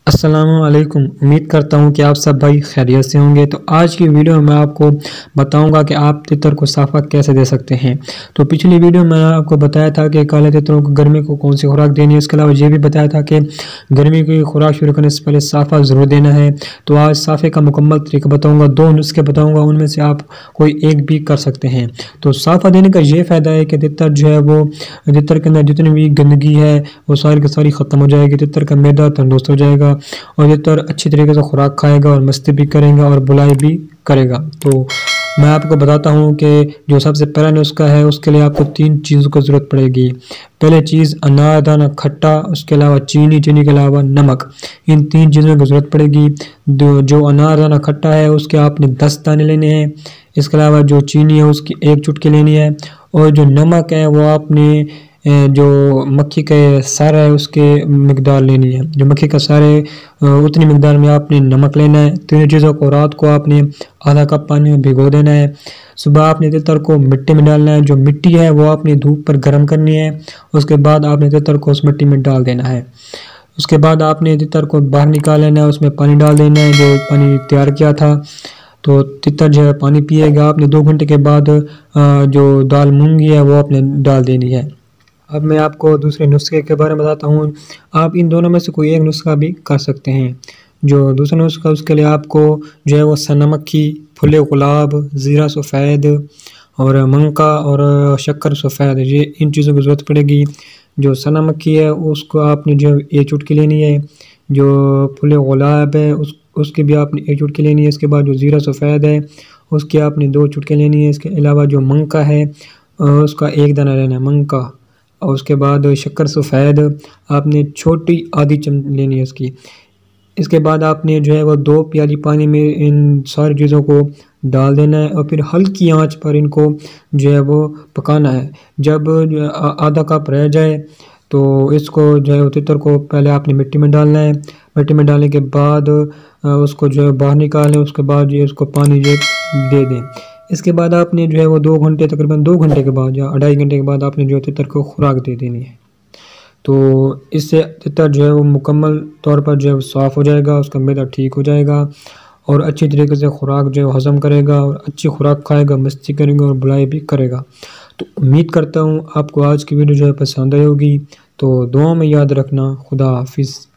अस्सलामुअलैकुम। उम्मीद करता हूँ कि आप सब भाई खैरियत से होंगे। तो आज की वीडियो में मैं आपको बताऊंगा कि आप तितर को साफा कैसे दे सकते हैं। तो पिछली वीडियो में मैंने आपको बताया था कि काले तितरों को गर्मी को कौन सी खुराक देनी है। इसके अलावा ये भी बताया था कि गर्मी की खुराक शुरू करने से पहले साफा ज़रूर देना है। तो आज साफे का मुकम्मल तरीका बताऊँगा, 2 नुस्खे बताऊँगा, उनमें से आप कोई एक भी कर सकते हैं। तो साफा देने का ये फ़ायदा है कि तितर जो है वो तितर के अंदर जितनी भी गंदगी है वो सारी की सारी ख़त्म हो जाएगी। तितर का मैदा तंदुरुस्त हो जाएगा और ये तितर अच्छी तरीके से खुराक खाएगा और मस्ती भी करेगा और बुलाई भी करेगा। तो मैं आपको बताता हूँ कि जो सबसे पहला नुस्खा है उसके लिए आपको 3 चीज़ों की ज़रूरत पड़ेगी। पहले चीज़ अनारदाना खट्टा, उसके अलावा चीनी के अलावा नमक, इन 3 चीज़ों की ज़रूरत पड़ेगी। जो अनारदाना खट्टा है उसके आपने 10 दाने लेने हैं। इसके अलावा जो चीनी है उसकी 1 चुटकी लेनी है और जो नमक है वो आपने जो मक्खी के सार है उसके मिकदार लेनी है। जो मक्खी का सार है उतनी मिकदार में आपने नमक लेना है। तीनों चीज़ों को रात को आपने आधा कप पानी में भिगो देना है। सुबह आपने तितर को मिट्टी में डालना है। जो मिट्टी है वो आपने धूप पर गर्म करनी है। उसके बाद आपने तितर को उस मिट्टी में डाल देना है। उसके बाद आपने तितर को बाहर निकाल लेना है, उसमें पानी डाल देना है जो पानी तैयार किया था। तो तितर जो है पानी पिएगा। आपने 2 घंटे के बाद जो दाल मूंगी है वो आपने डाल देनी है। अब मैं आपको दूसरे नुस्खे के बारे में बताता हूँ। आप इन दोनों में से कोई एक नुस्खा भी कर सकते हैं। जो दूसरा नुस्खा उसके लिए आपको जो है वो सनमक्खी, फुले गुलाब, ज़ीरा सफ़ेद और मंका और शक्कर सफ़ेद, ये इन चीज़ों की ज़रूरत पड़ेगी। जो सनमक्खी है उसको आपने जो 1 चुटकी लेनी है। जो फुले गुलाब है उसकी भी आपने 1 चुटकी लेनी है। इसके बाद जो ज़ीरा सफ़ेद है उसकी आपने 2 चुटकी लेनी है। इसके अलावा जो मंका है उसका 1 दाना लेना है मंका। और उसके बाद शक्कर सफ़ेद आपने छोटी आधी चम्मच लेनी है उसकी। इसके बाद आपने जो है वो 2 प्याली पानी में इन सारी चीज़ों को डाल देना है और फिर हल्की आंच पर इनको जो है वो पकाना है। जब आधा कप रह जाए तो इसको जो है तितर को पहले आपने मिट्टी में डालना है। मिट्टी में डालने के बाद उसको जो है बाहर निकालें। उसके बाद ये उसको पानी ये दे दें। इसके बाद आपने जो है वो 2 घंटे, तकरीबन 2 घंटे के बाद या 2.5 घंटे के बाद आपने जो है तितर को खुराक दे देनी है। तो इससे तितर जो है वो मुकम्मल तौर पर जो है साफ़ हो जाएगा, उसका मैदा ठीक हो जाएगा और अच्छी तरीके से खुराक जो है हज़म करेगा और अच्छी खुराक खाएगा, मस्ती करेगा और बुलाई भी करेगा। तो उम्मीद करता हूँ आपको आज की वीडियो जो है पसंद आई होगी। तो दुआ में याद रखना। खुदा हाफिज़।